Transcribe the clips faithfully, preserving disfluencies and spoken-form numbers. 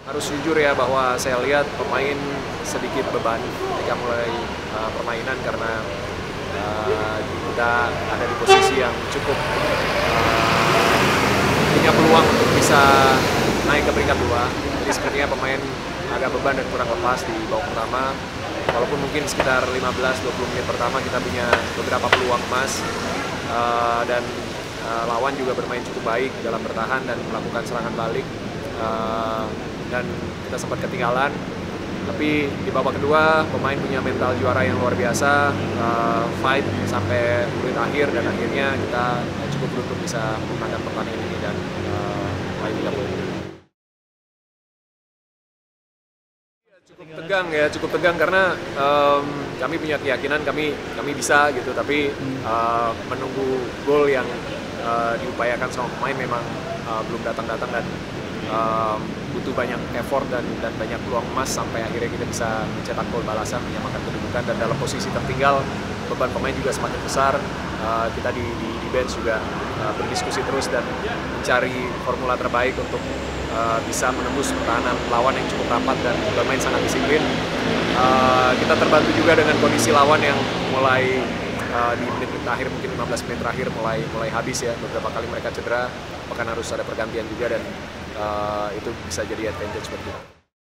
Harus jujur ya bahwa saya lihat pemain sedikit beban ketika mulai uh, permainan karena uh, kita ada di posisi yang cukup uh, punya peluang untuk bisa naik ke peringkat dua. Jadi sepertinya pemain agak beban dan kurang lepas di babak pertama. Walaupun mungkin sekitar lima belas sampai dua puluh menit pertama kita punya beberapa peluang emas uh, dan uh, lawan juga bermain cukup baik dalam bertahan dan melakukan serangan balik. Uh, dan kita sempat ketinggalan, tapi di babak kedua pemain punya mental juara yang luar biasa, uh, fight sampai menit akhir dan akhirnya kita cukup beruntung bisa memenangkan pertandingan ini dan uh, meraih tiga poin. Cukup tegang ya, cukup tegang karena um, kami punya keyakinan kami kami bisa gitu, tapi uh, menunggu gol yang uh, diupayakan sama pemain memang uh, belum datang-datang dan um, butuh banyak effort dan dan banyak peluang emas sampai akhirnya kita bisa mencetak gol balasan menyamakan kedudukan, dan dalam posisi tertinggal beban pemain juga semakin besar. Uh, kita di, di, di bench juga uh, berdiskusi terus dan mencari formula terbaik untuk uh, bisa menembus pertahanan lawan yang cukup rapat dan bermain sangat disiplin. Uh, kita terbantu juga dengan kondisi lawan yang mulai uh, di menit-menit akhir, mungkin lima belas menit terakhir mulai mulai habis ya, beberapa kali mereka cedera, bahkan harus ada pergantian juga, dan Uh, itu bisa jadi advantage buat kita.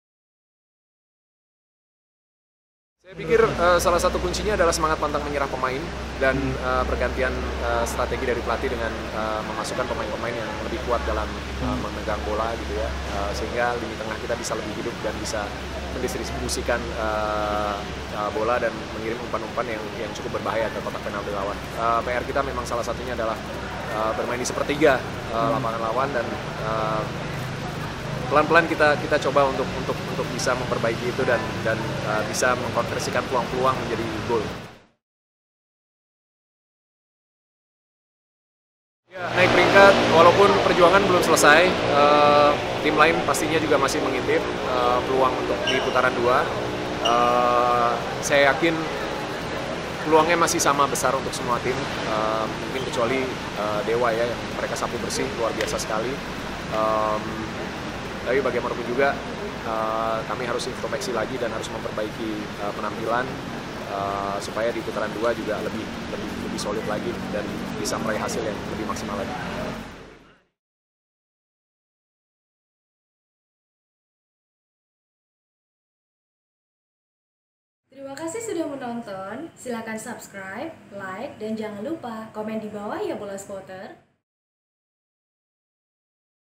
Saya pikir uh, salah satu kuncinya adalah semangat pantang menyerah pemain dan uh, pergantian uh, strategi dari pelatih dengan uh, memasukkan pemain-pemain yang lebih kuat dalam uh, memegang bola gitu ya, uh, sehingga lini tengah kita bisa lebih hidup dan bisa mendistribusikan uh, uh, bola dan mengirim umpan-umpan yang yang cukup berbahaya ke kotak penalti lawan. Uh, P R kita memang salah satunya adalah uh, bermain di sepertiga uh, lapangan lawan dan uh, pelan-pelan kita kita coba untuk untuk untuk bisa memperbaiki itu dan dan uh, bisa mengkonversikan peluang-peluang menjadi gol. Ya, naik peringkat walaupun perjuangan belum selesai, uh, tim lain pastinya juga masih mengintip uh, peluang untuk di putaran dua. Uh, saya yakin peluangnya masih sama besar untuk semua tim, uh, mungkin kecuali uh, Dewa ya, yang mereka sapu bersih luar biasa sekali. Um, Tapi bagaimanapun juga uh, kami harus introspeksi lagi dan harus memperbaiki uh, penampilan uh, supaya di putaran dua juga lebih lebih lebih solid lagi dan bisa meraih hasil yang lebih maksimal lagi. Terima kasih sudah menonton. Silakan subscribe, like, dan jangan lupa komen di bawah ya bola spotter.